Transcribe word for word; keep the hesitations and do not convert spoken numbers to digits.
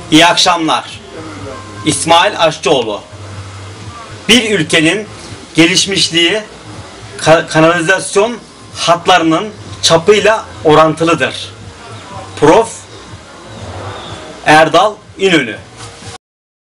İyi akşamlar. İsmail Aşçıoğlu. Bir ülkenin gelişmişliği ka kanalizasyon hatlarının çapıyla orantılıdır. Prof Erdal İnönü.